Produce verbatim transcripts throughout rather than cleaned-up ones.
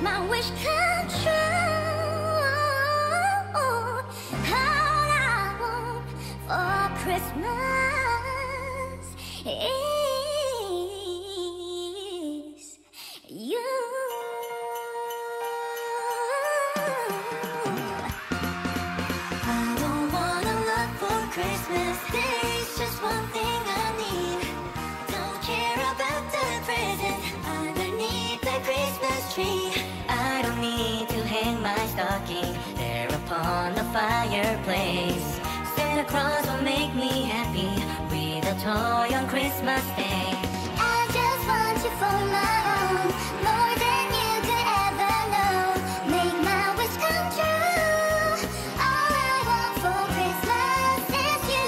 my wish come true. All I want for Christmas is you. I don't want a lot for Christmas. There's just one thing I need. Don't care about the present underneath the Christmas tree. I don't need to hang my stocking there upon the fireplace. Santa Claus will make me happy with a toy on Christmas Day. I just want you for my own, more than you could ever know. Make my wish come true. All I want for Christmas is you.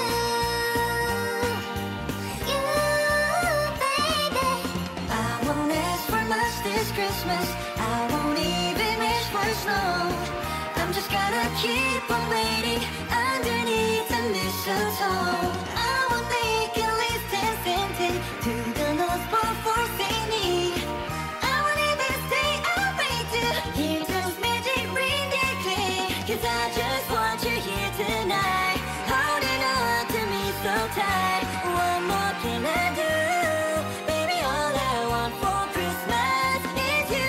You, baby. I won't ask for much this Christmas. I won't even wish for snow. I'm just gonna keep on waiting underneath the mistletoe. I will make a list and send it to the North Pole for Saint Me. I won't even stay awake to hear those magic reindeer click. 'Cause I just want you here tonight, holding on to me so tight. What more can I do? Baby, all I want for Christmas is you.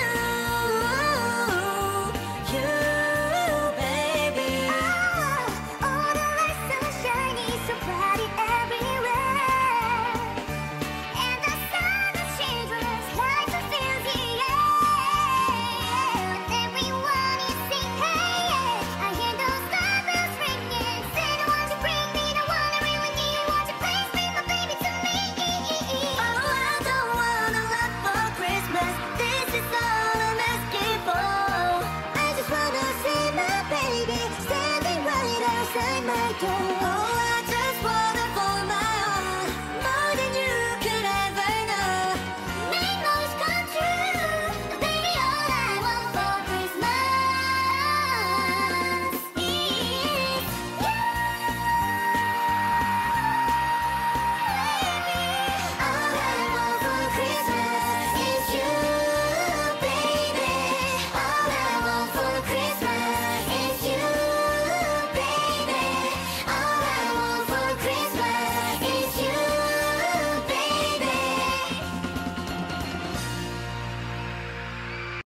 You, baby. Oh, all the lights so shiny, so bright everywhere. And the sound of children's lights so fills the air. Everyone is sing hey, yeah. I hear those sleigh bells ringing. Santa, won't you bring me the one I really need? Won't you please bring my baby to me? Oh, I don't want a lot for Christmas. This is all I'm asking for. I just wanna see my baby standing right outside my door.